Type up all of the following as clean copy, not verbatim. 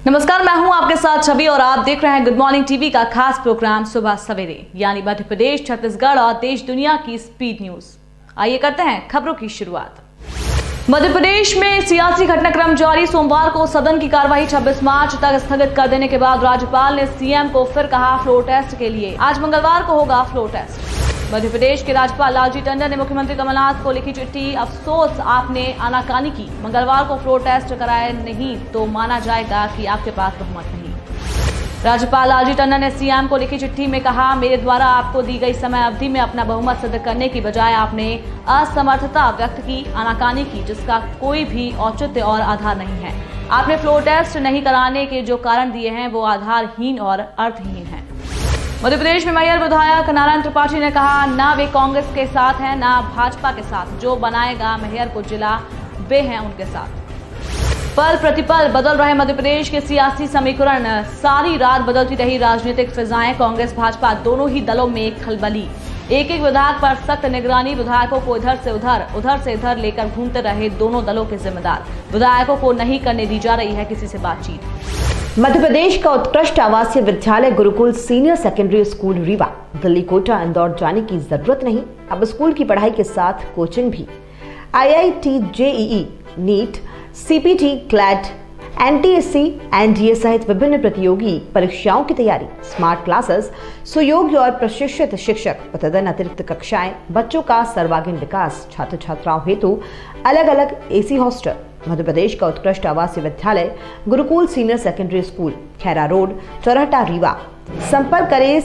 नमस्कार, मैं हूं आपके साथ छवि और आप देख रहे हैं गुड मॉर्निंग टीवी का खास प्रोग्राम सुबह सवेरे, यानी मध्य प्रदेश, छत्तीसगढ़ और देश दुनिया की स्पीड न्यूज। आइए करते हैं खबरों की शुरुआत। मध्य प्रदेश में सियासी घटनाक्रम जारी। सोमवार को सदन की कार्यवाही 26 मार्च तक स्थगित कर देने के बाद राज्यपाल ने सीएम को फिर कहा फ्लोर टेस्ट के लिए। आज मंगलवार को होगा फ्लोर टेस्ट। मध्य प्रदेश के राज्यपाल लालजी टंडन ने मुख्यमंत्री कमलनाथ को लिखी चिट्ठी। अफसोस आपने आनाकानी की। मंगलवार को फ्लोर टेस्ट कराए नहीं तो माना जाएगा कि आपके पास बहुमत नहीं। राज्यपाल लालजी टंडन ने सीएम को लिखी चिट्ठी में कहा, मेरे द्वारा आपको दी गई समय अवधि में अपना बहुमत सिद्ध करने की बजाय आपने असमर्थता व्यक्त की, आनाकानी की, जिसका कोई भी औचित्य और आधार नहीं है। आपने फ्लोर टेस्ट नहीं कराने के जो कारण दिए हैं वो आधारहीन और अर्थहीन हैं। मध्य प्रदेश में मैयर विधायक नारायण त्रिपाठी ने कहा, ना वे कांग्रेस के साथ हैं ना भाजपा के साथ। जो बनाएगा मैयर को जिला वे हैं उनके साथ। पल प्रतिपल बदल रहे मध्य प्रदेश के सियासी समीकरण। सारी रात बदलती रही राजनीतिक फिजाएं। कांग्रेस भाजपा दोनों ही दलों में खलबली। एक एक विधायक पर सख्त निगरानी। विधायकों को इधर से इधर लेकर घूमते रहे दोनों दलों के जिम्मेदार। विधायकों को नहीं करने दी जा रही है किसी से बातचीत। मध्य प्रदेश का उत्कृष्ट आवासीय विद्यालय Gurukul senior secondary school Rewa Delhi, Kota, Indore जाने की जरूरत नहीं। अब स्कूल की पढ़ाई के साथ कोचिंग भी। IIT, JEE, NEET, CPT, CLAT, NTSC, NDA सहित विभिन्न प्रतियोगी परीक्षाओं की तैयारी। स्मार्ट क्लासेस, सुयोग्य और प्रशिक्षित शिक्षक, प्रतिदिन अतिरिक्त कक्षाएं, बच्चों का सर्वांगीण विकास, छात्र छात्राओं हेतु अलग अलग AC हॉस्टल। मध्य प्रदेश का उत्कृष्ट आवासीय विद्यालय Gurukul senior secondary school, Khaira road, चौराहा, रीवा। संपर्क करें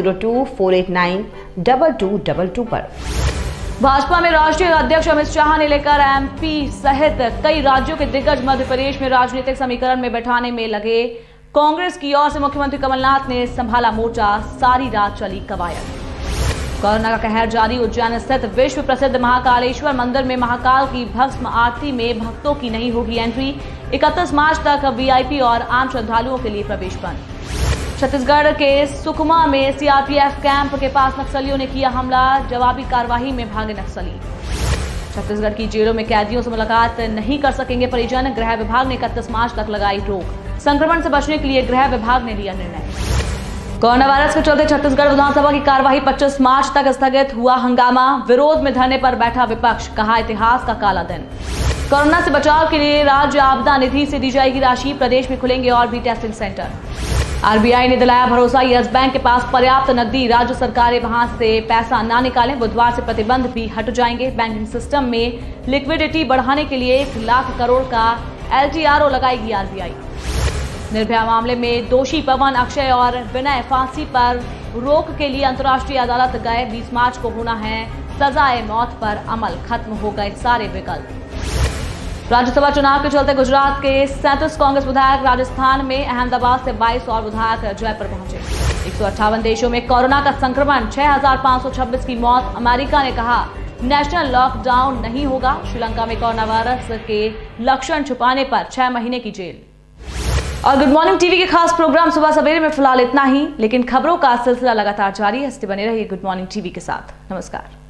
7024892222 पर। भाजपा में राष्ट्रीय अध्यक्ष अमित शाह ने लेकर MP सहित कई राज्यों के दिग्गज मध्य प्रदेश में राजनीतिक समीकरण में बैठाने में लगे। कांग्रेस की ओर से मुख्यमंत्री कमलनाथ ने संभाला मोर्चा। सारी रात चली कवायद। कोरोना का कहर जारी। उज्जैन स्थित विश्व प्रसिद्ध महाकालेश्वर मंदिर में महाकाल की भस्म आरती में भक्तों की नहीं होगी एंट्री। 31 मार्च तक VIP और आम श्रद्धालुओं के लिए प्रवेश बंद। छत्तीसगढ़ के सुकमा में CRPF कैंप के पास नक्सलियों ने किया हमला। जवाबी कार्रवाई में भागे नक्सली। छत्तीसगढ़ की जेलों में कैदियों से मुलाकात नहीं कर सकेंगे परिजन। गृह विभाग ने 31 मार्च तक लगाई रोक। संक्रमण से बचने के लिए गृह विभाग ने लिया निर्णय। कोरोना वायरस के चलते छत्तीसगढ़ विधानसभा की कार्यवाही 25 मार्च तक स्थगित। हुआ हंगामा। विरोध में धरने पर बैठा विपक्ष। कहा, इतिहास का काला दिन। कोरोना से बचाव के लिए राज्य आपदा निधि से दी जाएगी राशि। प्रदेश में खुलेंगे और भी टेस्टिंग सेंटर। RBI ने दिलाया भरोसा, यस बैंक के पास पर्याप्त नकदी। राज्य सरकारें वहां से पैसा ना निकालें। बुधवार से प्रतिबंध भी हट जाएंगे। बैंकिंग सिस्टम में लिक्विडिटी बढ़ाने के लिए 1 लाख करोड़ का LTRO लगाएगी RBI। निर्भया मामले में दोषी पवन, अक्षय और विनय फांसी पर रोक के लिए अंतर्राष्ट्रीय अदालत गए। 20 मार्च को होना है सजाए मौत पर अमल। खत्म हो गए सारे विकल्प। राज्यसभा चुनाव के चलते गुजरात के 37 कांग्रेस विधायक राजस्थान में, अहमदाबाद से 22 और विधायक जयपुर पहुंचे। 158 देशों में कोरोना का संक्रमण, 6526 की मौत। अमेरिका ने कहा नेशनल लॉकडाउन नहीं होगा। श्रीलंका में कोरोना वायरस के लक्षण छुपाने पर 6 महीने की जेल। और गुड मॉर्निंग टीवी के खास प्रोग्राम सुबह सवेरे में फिलहाल इतना ही, लेकिन खबरों का सिलसिला लगातार जारी है। इसलिए बने रहिए गुड मॉर्निंग टीवी के साथ। नमस्कार।